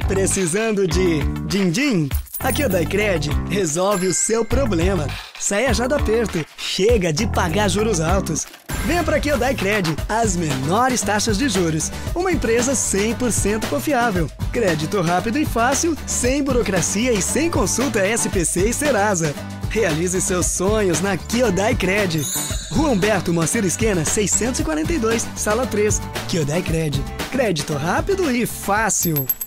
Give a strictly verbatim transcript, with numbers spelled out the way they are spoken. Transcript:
Precisando de din-din? A Kyodai-Cred resolve o seu problema. Saia já do aperto. Chega de pagar juros altos. Venha para a Kyodai-Cred, as menores taxas de juros. Uma empresa cem por cento confiável. Crédito rápido e fácil, sem burocracia e sem consulta S P C e Serasa. Realize seus sonhos na Kyodai-Cred. Rua Humberto Moacir Esquena, seiscentos e quarenta e dois, Sala três. Kyodai-Cred. Crédito rápido e fácil.